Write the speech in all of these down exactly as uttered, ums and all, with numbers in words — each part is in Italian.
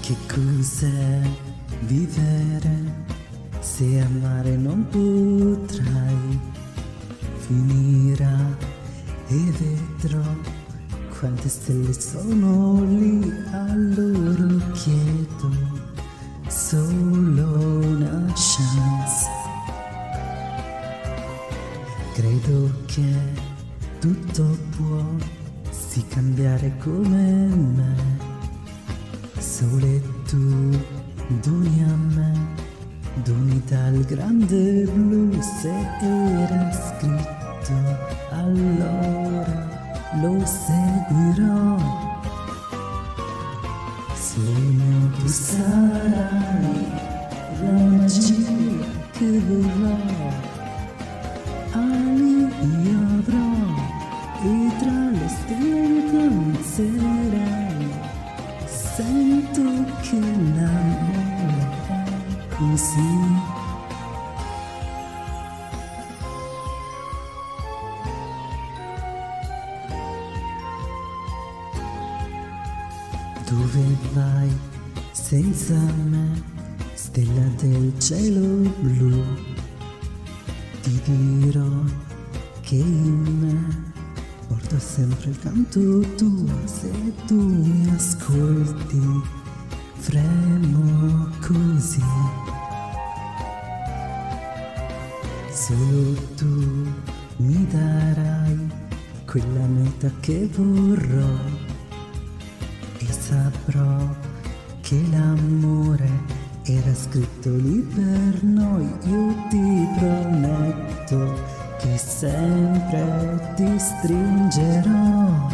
Che cos'è vivere se amare non potrai? Finirà e vedrò quante stelle sono lì. Allora chiedo solo una chance. Credo che tutto può si cambiare come me. Sole tu, doni a me, doni dal grande blu. Se era scritto, allora lo seguirò. Sogno tu sarai la magia che vorrò. Ali io avrò e tra le stelle danzerai. Sento che l'amore è così. Dove vai senza me, stella del cielo blu? Ti dirò che in me porto sempre il canto tuo. Se tu mi ascolti, fremo così. Solo tu mi darai quella meta che vorrò, e saprò che l'amore era scritto lì per noi. Io ti prometto che sempre ti stringerò.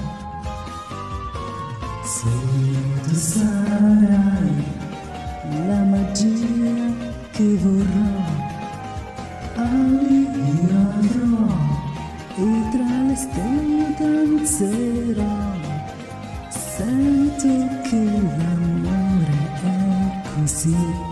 Se tu sarai la magia che vorrò, ali io avrò e tra le stelle danzerò. Sento che l'amore è così.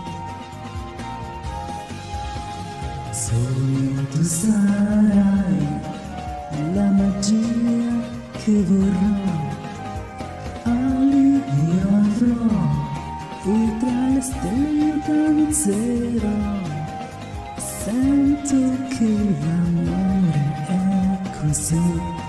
Solo tu sarai la magia che vorrò, ali io avrò e tra le stelle danzerò. Sento che l'amore è così.